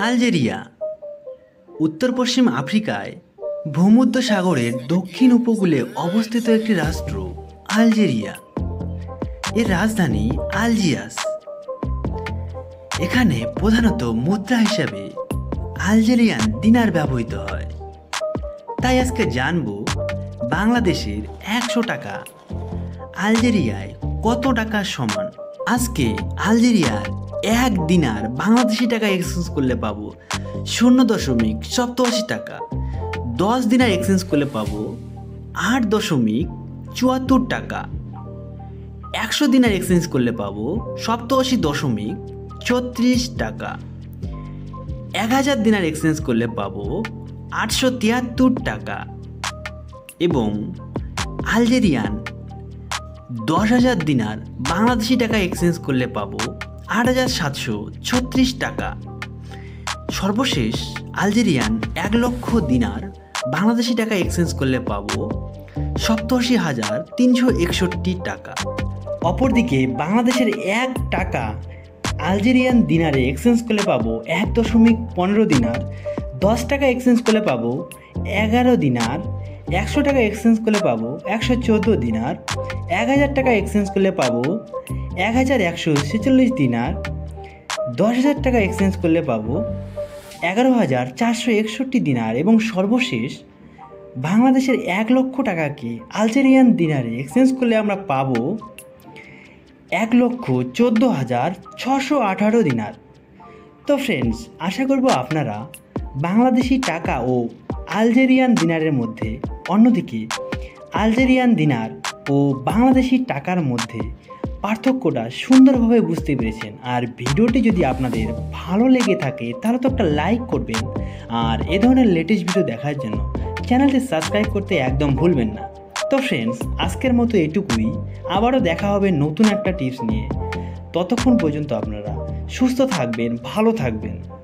Algeria উত্তর পশ্চিম আফ্রিকায় ভূমধ্যসাগরের দক্ষিণ উপকূলে অবস্থিত একটি রাষ্ট্র আলজেরিয়া। এর রাজধানী আলজিয়ার্স। এখানে প্রধানত মুদ্রা হিসাবে আলজেরিয়ান দিনার ব্যবহৃত হয়। তাই আজকে জানব বাংলাদেশের 100 টাকা আলজেরিয়ায় কত টাকা সমান। আজকে আলজেরিয়ার 1 দিনার বাংলাদেশি টাকা এক্সচেঞ্জ করলে পাবো 0.87 টাকা। 10 দিনার এক্সচেঞ্জ করলে পাবো 8.74 টাকা। 100 দিনার এক্সচেঞ্জ করলে পাবো 87.34 টাকা। 1000 দিনার এক্সচেঞ্জ করলে পাবো 873 টাকা। এবং আলজেরিয়ান 10,000 দিনার বাংলাদেশি টাকা এক্সচেঞ্জ করলে পাবো 8,736 টাকা। সর্বশেষ আলজেরিয়ান 1 লক্ষ দিনার বাংলাদেশি টাকা এক্সচেঞ্জ করলে পাবো 87,361 টাকা। অপরদিকে বাংলাদেশের 1 টাকা আলজেরিয়ান দিনারে এক্সচেঞ্জ করলে পাবো 1.15 দিনার। 10 টাকা এক্সচেঞ্জ করলে পাবো 11 দিনার। 100 টাকা এক্সচেঞ্জ করলে পাবো 114 দিনার। 1000 টাকা এক্সচেঞ্জ করলে পাবো 1146 দিনার। 10,000 টাকা এক্সচেঞ্জ করলে পাবো 11,461 দিনার। এবং সর্বশেষ বাংলাদেশের 1 লক্ষ টাকাকে আলজেরিয়ান দিনারে এক্সচেঞ্জ করলে আমরা পাবো 1,14,618 দিনার। তো ফ্রেন্ডস, আশা করব আপনারা বাংলাদেশি টাকা ও আলজেরিয়ান দিনারের মধ্যে, অন্যদিকে আলজেরিয়ান দিনার ও বাংলাদেশি টাকার মধ্যে পার্থক্যটা সুন্দরভাবে বুঝতে পেরেছেন। আর ভিডিওটি যদি আপনাদের ভালো লেগে থাকে তাহলে তো একটা লাইক করবেন। আর এ ধরনের লেটেস্ট ভিডিও দেখার জন্য চ্যানেলটি সাবস্ক্রাইব করতে একদম ভুলবেন না। তো ফ্রেন্ডস, আজকের মতো এটুকুই। আবারও দেখা হবে নতুন একটা টিপস নিয়ে। ততক্ষণ পর্যন্ত আপনারা সুস্থ থাকবেন, ভালো থাকবেন।